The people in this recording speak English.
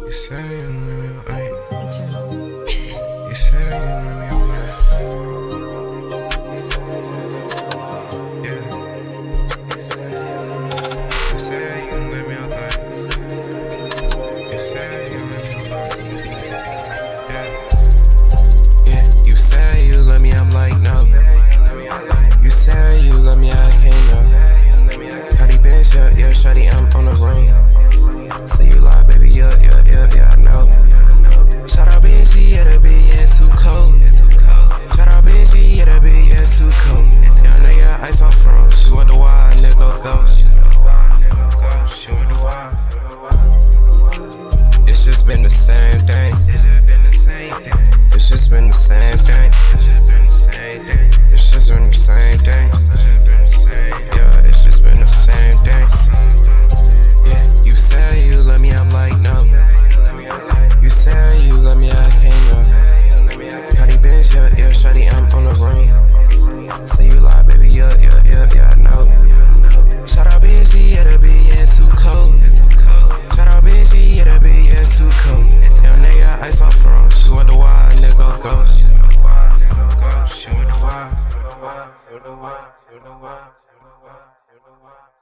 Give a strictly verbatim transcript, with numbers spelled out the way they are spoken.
You say you let me away. You say you let me away. Yeah. You say you let me away. You say you let me away. Yeah. Yeah, you say you love me, I'm like no. You say you love me, I can't know. Cardi bench, yeah, yeah, shawty, I'm on the road. Say you lie, baby, yeah, yeah, yeah, yeah, I know. Shout out Benji, yeah, the bitch, yeah, too cold. Shout out Benji, yeah, the bitch, yeah, too cold. Yeah, I know, yeah, ice on froze. She went the wild, nigga, go. She went the wild. It's just been the same thing. It's just been the same thing. It's just been the same thing. It's just been the same thing. It's just been the same thing. It's just been the same. Yeah, it's just been the same thing. Yeah, you say you love me, I'm like no. You say you love me, I can't know. Cardi bench, yeah, yeah, shawty, I'm on the road. Say you lie, baby, yeah, yeah, yeah, yeah, I know. Shout out Benji, yeah, the bitch, yeah, too cold. Shout out Benji, yeah, the bitch, yeah, too cold. Yeah, nigga, ice on froze. She went the wild, nigga, go. She went the wild, nigga, go. She went the wild. She went the wild. She went the wild. She went the wild. She went the wild.